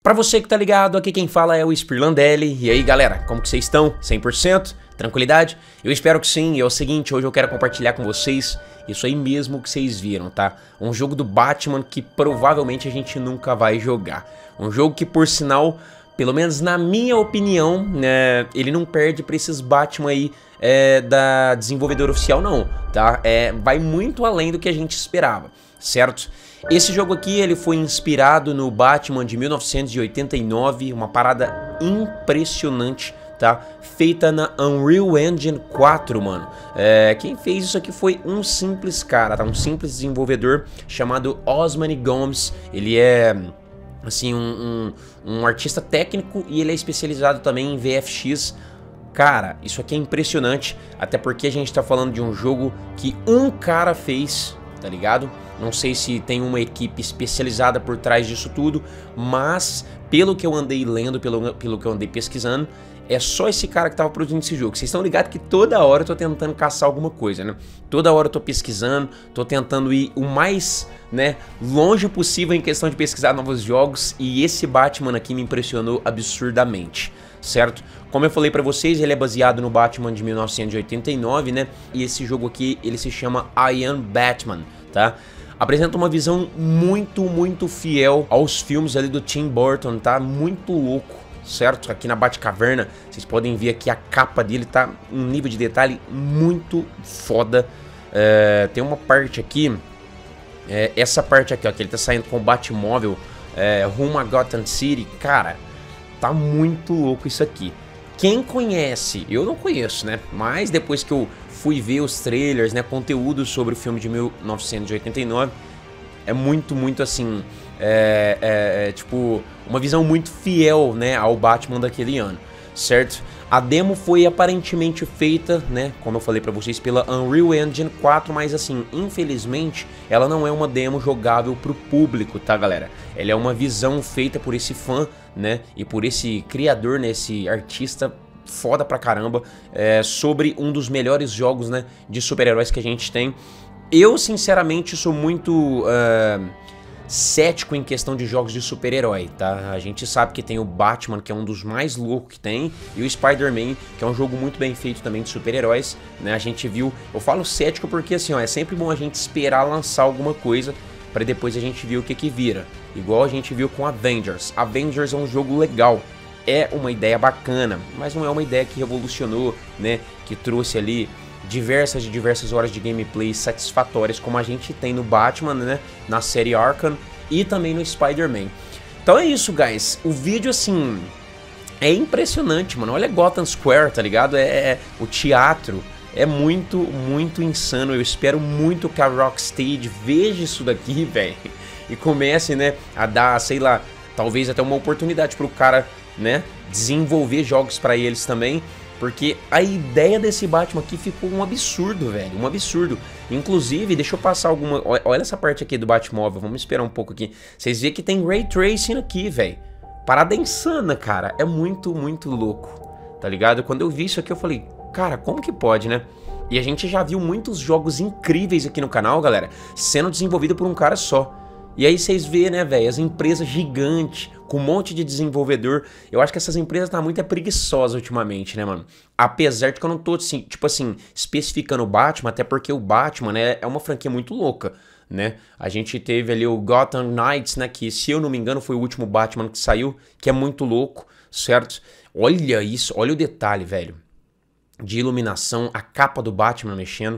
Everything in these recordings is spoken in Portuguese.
Pra você que tá ligado, aqui quem fala é o Spirlandelli. E aí galera, como que vocês estão? 100%? Tranquilidade? Eu espero que sim. E é o seguinte, hoje eu quero compartilhar com vocês isso aí mesmo que vocês viram, tá? Um jogo do Batman que provavelmente a gente nunca vai jogar. Um jogo que, por sinal, pelo menos na minha opinião, né, ele não perde pra esses Batman aí da desenvolvedora oficial não, tá? Vai muito além do que a gente esperava, certo? Esse jogo aqui, ele foi inspirado no Batman de 1989, uma parada impressionante, tá? Feita na Unreal Engine 4, mano. Quem fez isso aqui foi um simples cara, tá? Um simples desenvolvedor chamado Osmani Gomes. Ele é, assim, um artista técnico e ele é especializado também em VFX. Cara, isso aqui é impressionante, até porque a gente tá falando de um jogo que um cara fez, tá ligado? Não sei se tem uma equipe especializada por trás disso tudo, mas pelo que eu andei lendo, pelo que eu andei pesquisando, é só esse cara que tava produzindo esse jogo. Vocês estão ligados que toda hora eu tô tentando caçar alguma coisa, né? Toda hora eu tô pesquisando, tô tentando ir o mais, né, longe possível em questão de pesquisar novos jogos, e esse Batman aqui me impressionou absurdamente, certo? Como eu falei pra vocês, ele é baseado no Batman de 1989, né? E esse jogo aqui, ele se chama I Am Batman, tá? Apresenta uma visão muito fiel aos filmes ali do Tim Burton, tá? Muito louco, certo? Aqui na Batcaverna, vocês podem ver aqui a capa dele, tá? Um nível de detalhe muito foda. Tem uma parte aqui, essa parte aqui, ó, que ele tá saindo com o Batmóvel rumo a Gotham City. Cara, tá muito louco isso aqui. Quem conhece, eu não conheço, né? Mas depois que eu fui ver os trailers, né, conteúdo sobre o filme de 1989, é muito assim, tipo, uma visão muito fiel, né, ao Batman daquele ano, certo? A demo foi aparentemente feita, né, como eu falei pra vocês, pela Unreal Engine 4, mas assim, infelizmente, ela não é uma demo jogável pro público, tá, galera? Ela é uma visão feita por esse fã, né, e por esse criador, né, esse artista foda pra caramba, sobre um dos melhores jogos, né, de super-heróis que a gente tem. Eu, sinceramente, sou muito cético em questão de jogos de super-herói, tá? A gente sabe que tem o Batman, que é um dos mais loucos que tem, e o Spider-Man, que é um jogo muito bem feito também de super-heróis, né? A gente viu, eu falo cético porque assim, ó, é sempre bom a gente esperar lançar alguma coisa pra depois a gente ver o que vira. Igual a gente viu com Avengers. Avengers é um jogo legal, é uma ideia bacana, mas não é uma ideia que revolucionou, né? Que trouxe ali diversas horas de gameplay satisfatórias, como a gente tem no Batman, né? Na série Arkham e também no Spider-Man. Então é isso, guys. O vídeo, assim, é impressionante, mano. Olha Gotham Square, tá ligado? O teatro é muito insano. Eu espero muito que a Rocksteady veja isso daqui, velho, e comece, né, a dar, sei lá, talvez até uma oportunidade pro cara, né, desenvolver jogos pra eles também, porque a ideia desse Batman aqui ficou um absurdo, velho, um absurdo. Inclusive, deixa eu passar alguma... Olha essa parte aqui do Batmóvel, vamos esperar um pouco aqui. Vocês veem que tem Ray Tracing aqui, velho. Parada insana, cara, é muito louco, tá ligado? Quando eu vi isso aqui eu falei, cara, como que pode, né? E a gente já viu muitos jogos incríveis aqui no canal, galera, sendo desenvolvido por um cara só. E aí vocês vê, né, velho, as empresas gigantes, com um monte de desenvolvedor. Eu acho que essas empresas tá muito preguiçosas ultimamente, né, mano? Apesar de que eu não tô, assim, tipo assim, especificando o Batman, até porque o Batman, né, é uma franquia muito louca, né? A gente teve ali o Gotham Knights, né, que, se eu não me engano, foi o último Batman que saiu, que é muito louco, certo? Olha isso, olha o detalhe, velho, de iluminação, a capa do Batman mexendo,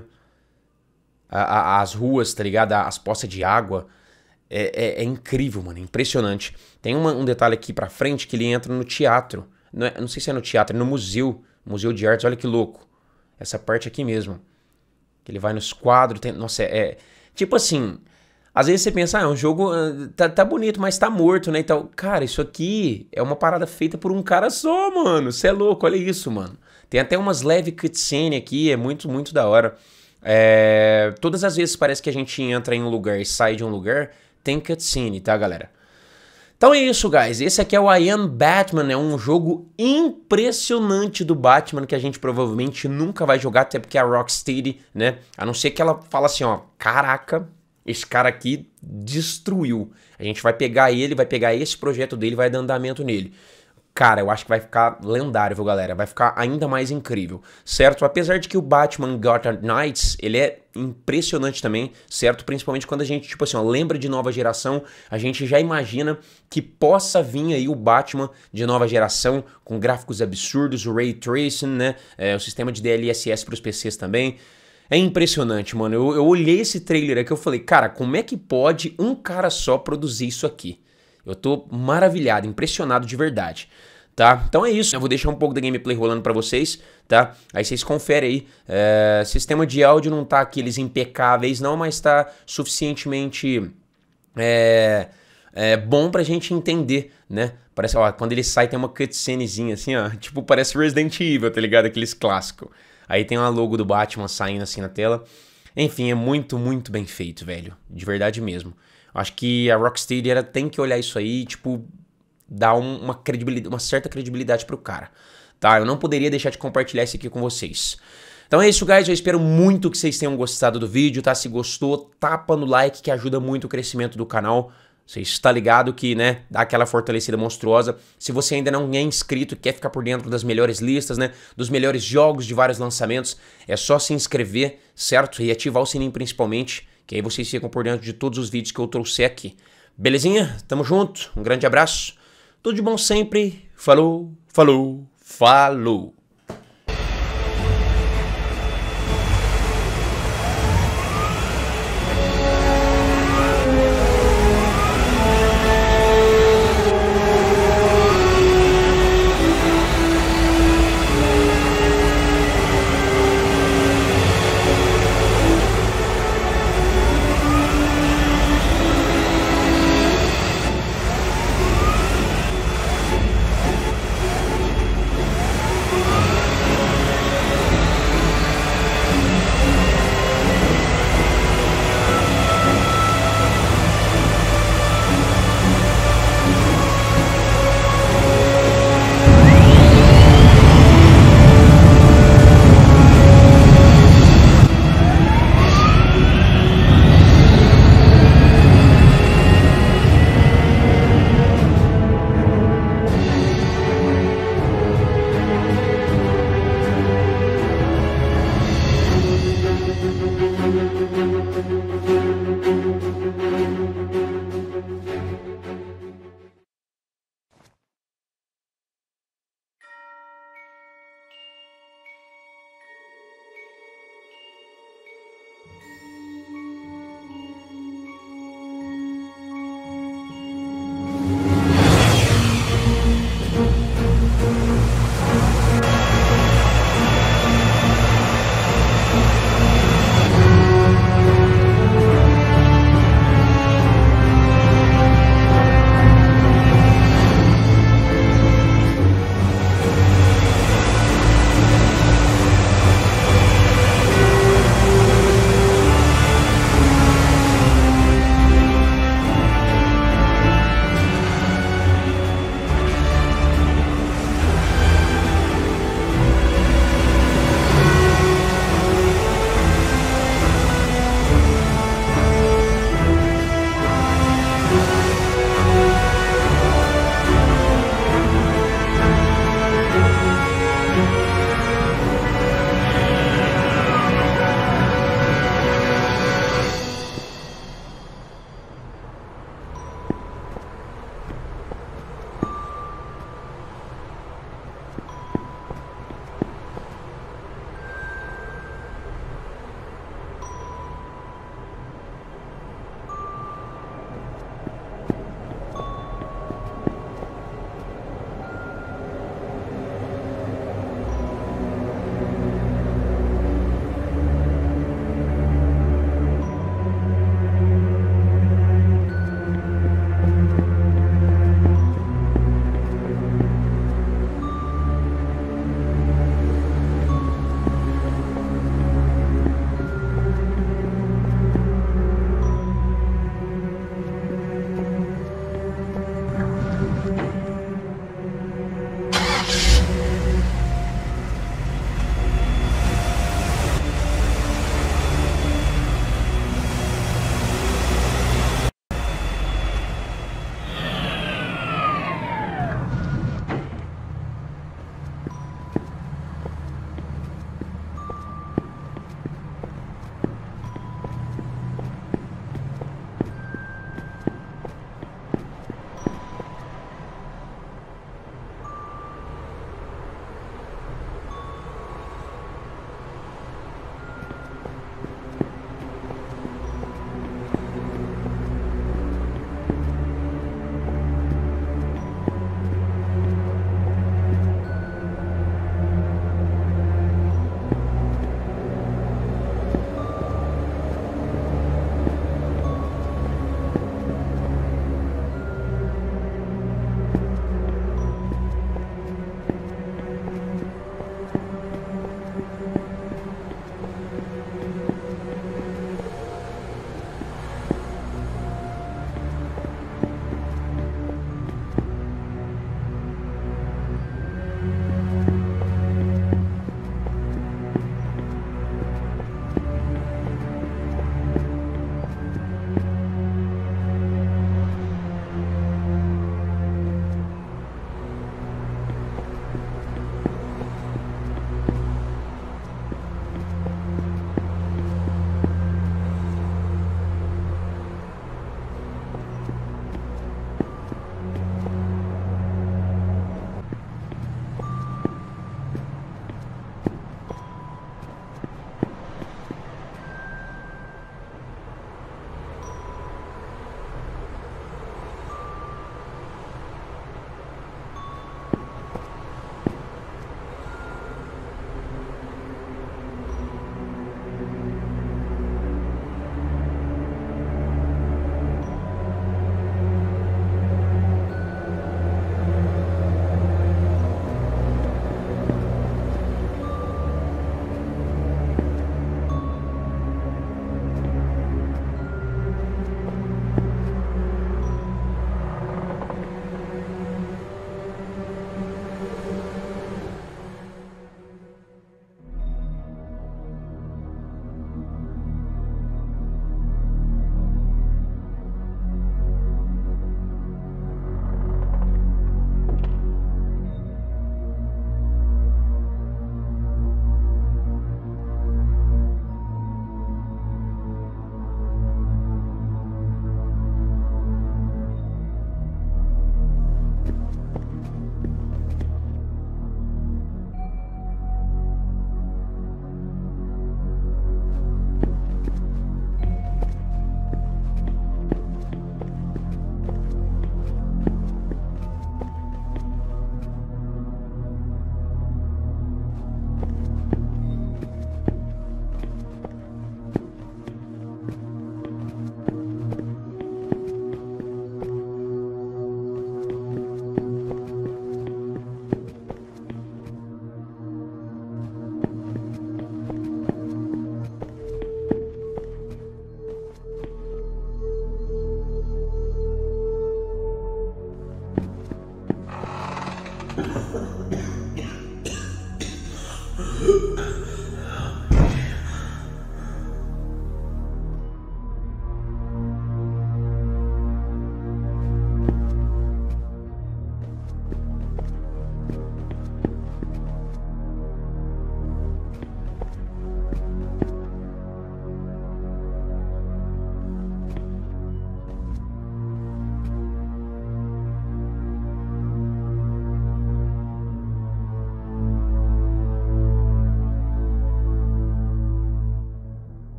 as ruas, tá ligado? As poças de água. É incrível, mano, é impressionante. Tem um detalhe aqui pra frente que ele entra no teatro. Não sei se é no teatro, é no museu de artes, olha que louco. Essa parte aqui mesmo. Que ele vai nos quadros, nossa, tipo assim, às vezes você pensa, é um jogo, tá bonito, mas tá morto, né, então, cara, isso aqui é uma parada feita por um cara só, mano. Você é louco, olha isso, mano. Tem até umas leve cutscene aqui, é muito da hora. Todas as vezes parece que a gente entra em um lugar e sai de um lugar, tem cutscene, tá, galera? Então é isso, guys. Esse aqui é o I Am Batman. É um jogo impressionante do Batman que a gente provavelmente nunca vai jogar, até porque a Rocksteady, né? A não ser que ela fala assim, ó, caraca, esse cara aqui destruiu. A gente vai pegar ele, vai pegar esse projeto dele, vai dar andamento nele. Cara, eu acho que vai ficar lendário, viu, galera? Vai ficar ainda mais incrível, certo? Apesar de que o Batman Gotham Knights, ele é impressionante também, certo? Principalmente quando a gente, tipo assim, ó, lembra de nova geração, a gente já imagina que possa vir aí o Batman de nova geração, com gráficos absurdos, o Ray Tracing, né? O sistema de DLSS para os PCs também. É impressionante, mano. Eu olhei esse trailer aqui e eu falei, cara, como é que pode um cara só produzir isso aqui? Eu tô maravilhado, impressionado de verdade, tá? Então é isso, eu vou deixar um pouco da gameplay rolando pra vocês, tá? Aí vocês conferem aí. Sistema de áudio não tá aqueles impecáveis não, mas tá suficientemente bom pra gente entender, né? Parece, ó, quando ele sai tem uma cutscenezinha assim, ó, tipo parece Resident Evil, tá ligado? Aqueles clássicos. Aí tem uma logo do Batman saindo assim na tela. Enfim, é muito, muito bem feito, velho. De verdade mesmo. Acho que a Rocksteady tem que olhar isso aí, tipo, dar uma certa credibilidade pro cara, tá? Eu não poderia deixar de compartilhar isso aqui com vocês. Então é isso, guys. Eu espero muito que vocês tenham gostado do vídeo, tá? Se gostou, tapa no like que ajuda muito o crescimento do canal. Você está ligado que, né, dá aquela fortalecida monstruosa. Se você ainda não é inscrito e quer ficar por dentro das melhores listas, né, dos melhores jogos de vários lançamentos, é só se inscrever, certo? E ativar o sininho principalmente, que aí vocês ficam por dentro de todos os vídeos que eu trouxer aqui. Belezinha? Tamo junto. Um grande abraço. Tudo de bom sempre. Falou, falou, falou.